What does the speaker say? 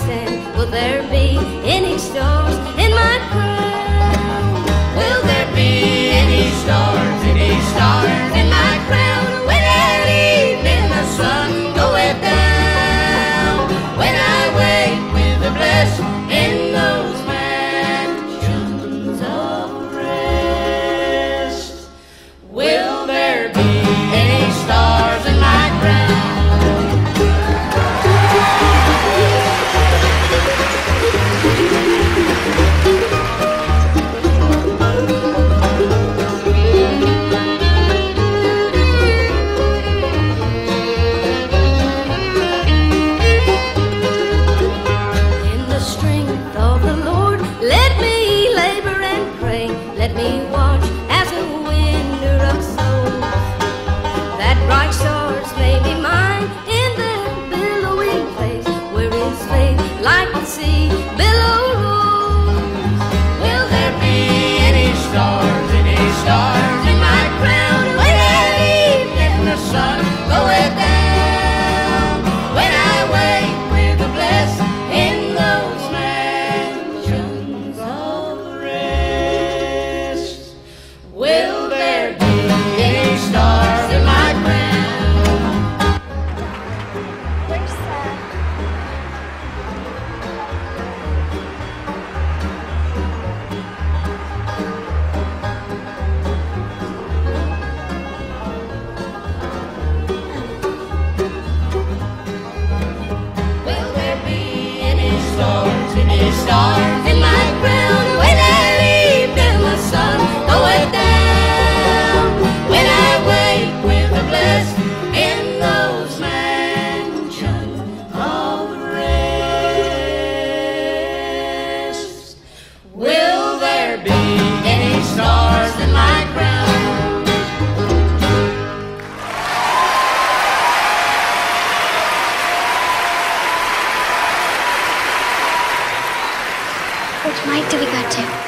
stand. Will there be any stars in my crown? Will there be any stars in my crown? When at evening the sun goeth down, when I wake with the blessed in those mansions of rest, will there be any stars in my crown? Let me watch as a winner of souls, that bright stars may be mine in that billowing place where His faith like the sea billow rolls. Will there be any stars in my crown? When at evening the sun goeth down, when I wake with the blessed in those mansions of rest, will there be any stars in my crown? Where's that? Will there be any stars in my crown? When at evening the sun goeth down, when I wake with the blessed in those mansions of rest, will there be any stars in my crown? Which mic do we go to?